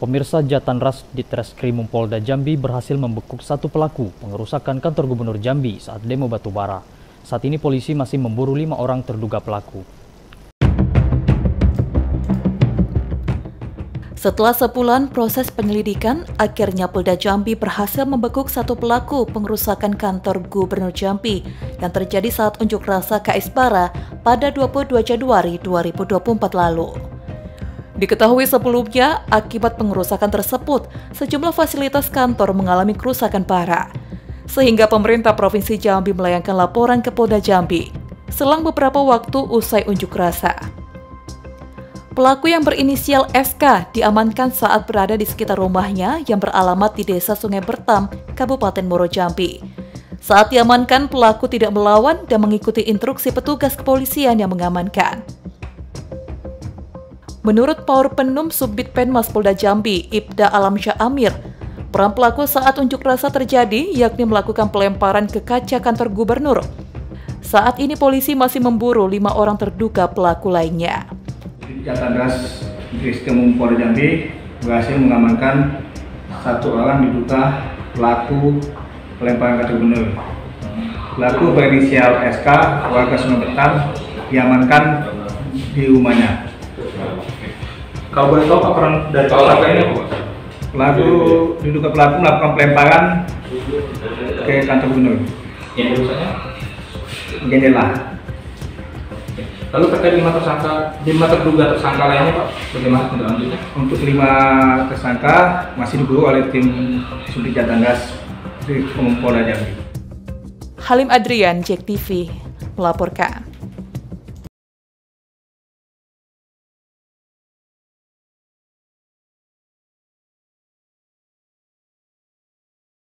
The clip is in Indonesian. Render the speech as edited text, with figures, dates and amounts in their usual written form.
Pemirsa, Jatanras Ditreskrimum Polda Jambi berhasil membekuk satu pelaku pengerusakan kantor Gubernur Jambi saat demo batubara. Saat ini polisi masih memburu 5 orang terduga pelaku. Setelah sebulan proses penyelidikan, akhirnya Polda Jambi berhasil membekuk satu pelaku pengerusakan kantor Gubernur Jambi yang terjadi saat unjuk rasa KS Bara pada 22 Januari 2024 lalu. Diketahui sebelumnya, akibat pengerusakan tersebut, sejumlah fasilitas kantor mengalami kerusakan parah, sehingga pemerintah Provinsi Jambi melayangkan laporan ke Polda Jambi selang beberapa waktu usai unjuk rasa. Pelaku yang berinisial SK diamankan saat berada di sekitar rumahnya yang beralamat di Desa Sungai Bertam, Kabupaten Muaro Jambi. Saat diamankan, pelaku tidak melawan dan mengikuti instruksi petugas kepolisian yang mengamankan. Menurut Paurpenum Subbid Penmas Polda Jambi, Ibda Alamsyah Amir, peran pelaku saat unjuk rasa terjadi yakni melakukan pelemparan ke kaca kantor gubernur. Saat ini polisi masih memburu 5 orang terduga pelaku lainnya. Jatanras Ditreskrimum Polda Jambi berhasil mengamankan satu orang diduga pelaku pelemparan kantor gubernur. Pelaku berinisial SK, warga Sungai Bertam, diamankan di rumahnya. Kalau boleh tahu apa peran dari pelaku ini? Diduga pelaku melakukan pelemparan ke kantor gubernur. Yang urusannya? Jendela. Lalu terkait 5 terduga tersangka lainnya, Pak, bagaimana tindak lanjutnya? Untuk 5 tersangka masih diburu oleh tim Subbid Jatanras Ditreskrimum Polda Jambi. Halim Adrian, JEK TV, melaporkan.